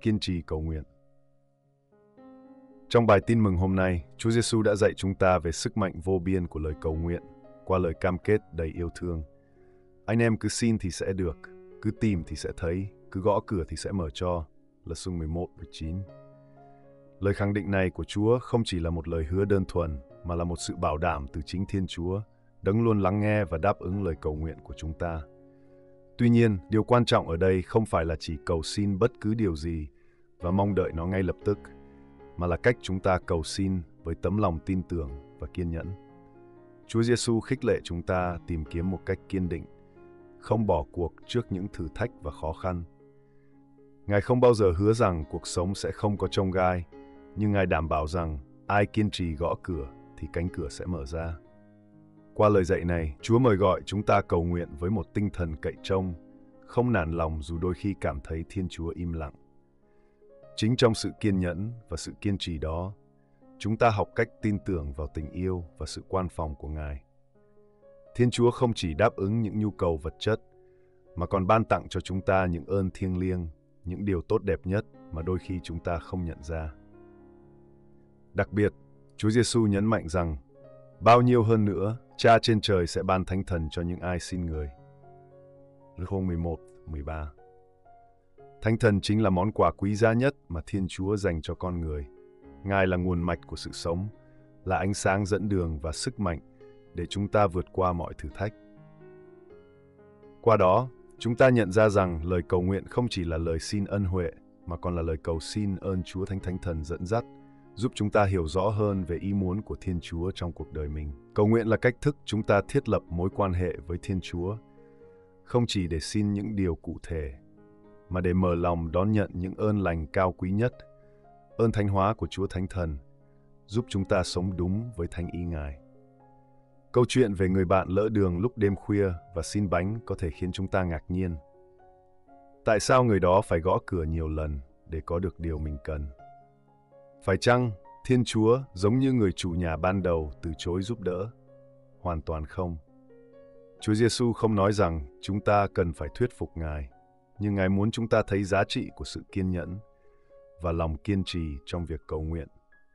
kiên trì cầu nguyện. Trong bài tin mừng hôm nay, Chúa Giêsu đã dạy chúng ta về sức mạnh vô biên của lời cầu nguyện qua lời cam kết đầy yêu thương. Anh em cứ xin thì sẽ được, cứ tìm thì sẽ thấy, cứ gõ cửa thì sẽ mở cho. Lô 11:9. Lời khẳng định này của Chúa không chỉ là một lời hứa đơn thuần, mà là một sự bảo đảm từ chính Thiên Chúa, Đấng luôn lắng nghe và đáp ứng lời cầu nguyện của chúng ta. Tuy nhiên, điều quan trọng ở đây không phải là chỉ cầu xin bất cứ điều gì và mong đợi nó ngay lập tức, mà là cách chúng ta cầu xin với tấm lòng tin tưởng và kiên nhẫn. Chúa Giêsu khích lệ chúng ta tìm kiếm một cách kiên định, không bỏ cuộc trước những thử thách và khó khăn. Ngài không bao giờ hứa rằng cuộc sống sẽ không có chông gai, nhưng Ngài đảm bảo rằng ai kiên trì gõ cửa thì cánh cửa sẽ mở ra. Qua lời dạy này, Chúa mời gọi chúng ta cầu nguyện với một tinh thần cậy trông, không nản lòng dù đôi khi cảm thấy Thiên Chúa im lặng. Chính trong sự kiên nhẫn và sự kiên trì đó, chúng ta học cách tin tưởng vào tình yêu và sự quan phòng của Ngài. Thiên Chúa không chỉ đáp ứng những nhu cầu vật chất, mà còn ban tặng cho chúng ta những ơn thiêng liêng, những điều tốt đẹp nhất mà đôi khi chúng ta không nhận ra. Đặc biệt, Chúa Giêsu nhấn mạnh rằng, bao nhiêu hơn nữa, Cha trên trời sẽ ban Thánh Thần cho những ai xin Người. Roma 11:13. Thánh Thần chính là món quà quý giá nhất mà Thiên Chúa dành cho con người. Ngài là nguồn mạch của sự sống, là ánh sáng dẫn đường và sức mạnh để chúng ta vượt qua mọi thử thách. Qua đó, chúng ta nhận ra rằng lời cầu nguyện không chỉ là lời xin ân huệ, mà còn là lời cầu xin ơn Chúa Thánh Thần dẫn dắt, giúp chúng ta hiểu rõ hơn về ý muốn của Thiên Chúa trong cuộc đời mình. Cầu nguyện là cách thức chúng ta thiết lập mối quan hệ với Thiên Chúa, không chỉ để xin những điều cụ thể, mà để mở lòng đón nhận những ơn lành cao quý nhất, ơn thánh hóa của Chúa Thánh Thần, giúp chúng ta sống đúng với thánh ý Ngài. Câu chuyện về người bạn lỡ đường lúc đêm khuya và xin bánh có thể khiến chúng ta ngạc nhiên. Tại sao người đó phải gõ cửa nhiều lần để có được điều mình cần? Phải chăng Thiên Chúa giống như người chủ nhà ban đầu từ chối giúp đỡ? Hoàn toàn không. Chúa Giêsu không nói rằng chúng ta cần phải thuyết phục Ngài, nhưng Ngài muốn chúng ta thấy giá trị của sự kiên nhẫn và lòng kiên trì trong việc cầu nguyện.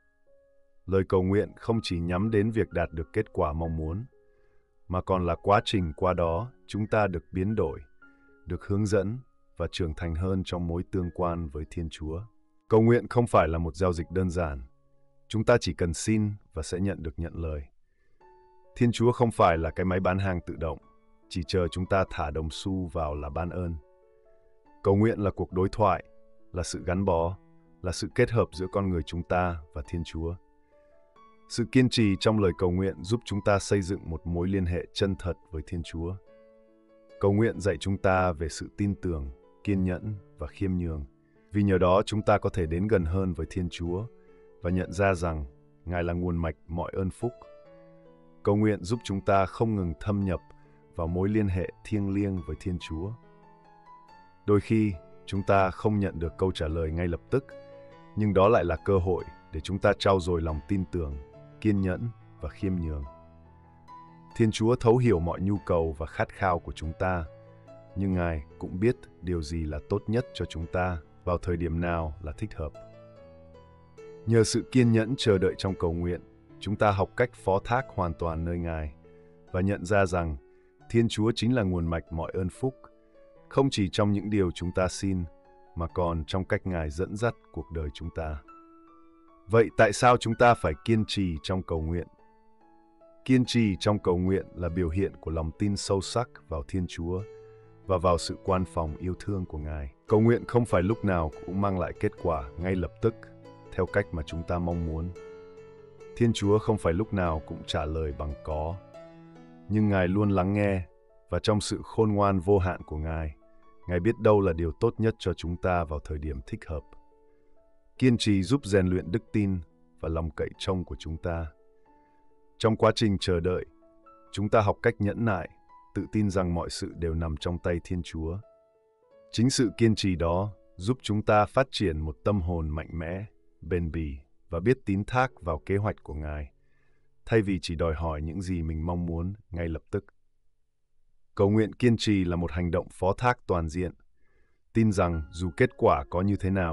Lời cầu nguyện không chỉ nhắm đến việc đạt được kết quả mong muốn, mà còn là quá trình qua đó chúng ta được biến đổi, được hướng dẫn và trưởng thành hơn trong mối tương quan với Thiên Chúa. Cầu nguyện không phải là một giao dịch đơn giản. Chúng ta chỉ cần xin và sẽ nhận được nhận lời. Thiên Chúa không phải là cái máy bán hàng tự động, chỉ chờ chúng ta thả đồng xu vào là ban ơn. Cầu nguyện là cuộc đối thoại, là sự gắn bó, là sự kết hợp giữa con người chúng ta và Thiên Chúa. Sự kiên trì trong lời cầu nguyện giúp chúng ta xây dựng một mối liên hệ chân thật với Thiên Chúa. Cầu nguyện dạy chúng ta về sự tin tưởng, kiên nhẫn và khiêm nhường. Vì nhờ đó chúng ta có thể đến gần hơn với Thiên Chúa và nhận ra rằng Ngài là nguồn mạch mọi ơn phúc. Cầu nguyện giúp chúng ta không ngừng thâm nhập vào mối liên hệ thiêng liêng với Thiên Chúa. Đôi khi, chúng ta không nhận được câu trả lời ngay lập tức, nhưng đó lại là cơ hội để chúng ta trau dồi lòng tin tưởng, kiên nhẫn và khiêm nhường. Thiên Chúa thấu hiểu mọi nhu cầu và khát khao của chúng ta, nhưng Ngài cũng biết điều gì là tốt nhất cho chúng ta, vào thời điểm nào là thích hợp. Nhờ sự kiên nhẫn chờ đợi trong cầu nguyện, chúng ta học cách phó thác hoàn toàn nơi Ngài và nhận ra rằng Thiên Chúa chính là nguồn mạch mọi ơn phúc, không chỉ trong những điều chúng ta xin, mà còn trong cách Ngài dẫn dắt cuộc đời chúng ta. Vậy tại sao chúng ta phải kiên trì trong cầu nguyện? Kiên trì trong cầu nguyện là biểu hiện của lòng tin sâu sắc vào Thiên Chúa và vào sự quan phòng yêu thương của Ngài. Cầu nguyện không phải lúc nào cũng mang lại kết quả ngay lập tức, theo cách mà chúng ta mong muốn. Thiên Chúa không phải lúc nào cũng trả lời bằng có, nhưng Ngài luôn lắng nghe, và trong sự khôn ngoan vô hạn của Ngài, Ngài biết đâu là điều tốt nhất cho chúng ta vào thời điểm thích hợp. Kiên trì giúp rèn luyện đức tin và lòng cậy trông của chúng ta. Trong quá trình chờ đợi, chúng ta học cách nhẫn nại, tự tin rằng mọi sự đều nằm trong tay Thiên Chúa. Chính sự kiên trì đó giúp chúng ta phát triển một tâm hồn mạnh mẽ, bền bỉ và biết tín thác vào kế hoạch của Ngài, thay vì chỉ đòi hỏi những gì mình mong muốn ngay lập tức. Cầu nguyện kiên trì là một hành động phó thác toàn diện, tin rằng dù kết quả có như thế nào,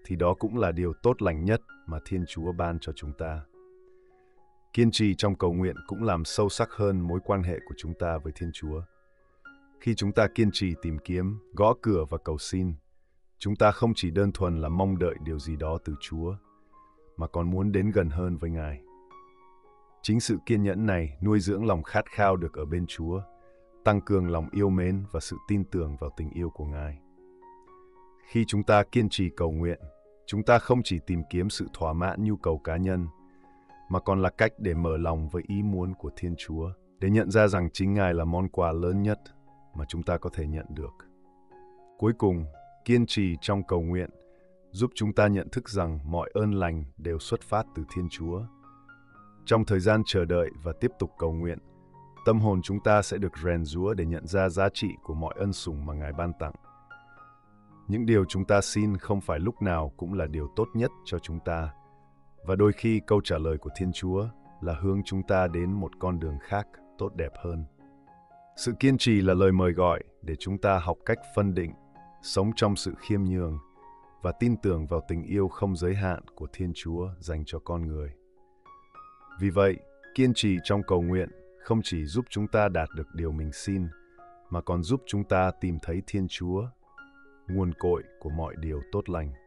thì đó cũng là điều tốt lành nhất mà Thiên Chúa ban cho chúng ta. Kiên trì trong cầu nguyện cũng làm sâu sắc hơn mối quan hệ của chúng ta với Thiên Chúa. Khi chúng ta kiên trì tìm kiếm, gõ cửa và cầu xin, chúng ta không chỉ đơn thuần là mong đợi điều gì đó từ Chúa, mà còn muốn đến gần hơn với Ngài. Chính sự kiên nhẫn này nuôi dưỡng lòng khát khao được ở bên Chúa, tăng cường lòng yêu mến và sự tin tưởng vào tình yêu của Ngài. Khi chúng ta kiên trì cầu nguyện, chúng ta không chỉ tìm kiếm sự thỏa mãn nhu cầu cá nhân, mà còn là cách để mở lòng với ý muốn của Thiên Chúa, để nhận ra rằng chính Ngài là món quà lớn nhất mà chúng ta có thể nhận được. Cuối cùng, kiên trì trong cầu nguyện giúp chúng ta nhận thức rằng mọi ơn lành đều xuất phát từ Thiên Chúa. Trong thời gian chờ đợi và tiếp tục cầu nguyện, tâm hồn chúng ta sẽ được rèn giũa để nhận ra giá trị của mọi ân sủng mà Ngài ban tặng. Những điều chúng ta xin không phải lúc nào cũng là điều tốt nhất cho chúng ta, và đôi khi câu trả lời của Thiên Chúa là hướng chúng ta đến một con đường khác tốt đẹp hơn. Sự kiên trì là lời mời gọi để chúng ta học cách phân định, sống trong sự khiêm nhường và tin tưởng vào tình yêu không giới hạn của Thiên Chúa dành cho con người. Vì vậy, kiên trì trong cầu nguyện không chỉ giúp chúng ta đạt được điều mình xin, mà còn giúp chúng ta tìm thấy Thiên Chúa, nguồn cội của mọi điều tốt lành.